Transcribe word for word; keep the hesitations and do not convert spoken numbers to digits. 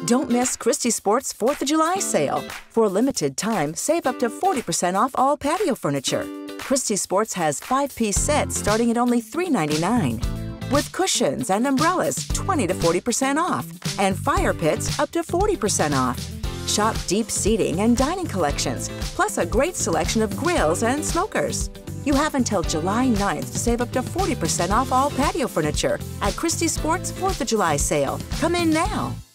Don't miss Christy Sports fourth of July sale. For a limited time, save up to forty percent off all patio furniture. Christy Sports has five-piece sets starting at only three ninety-nine. With cushions and umbrellas, twenty to forty percent off. And fire pits up to forty percent off. Shop deep seating and dining collections, plus a great selection of grills and smokers. You have until July ninth to save up to forty percent off all patio furniture at Christy Sports fourth of July sale. Come in now.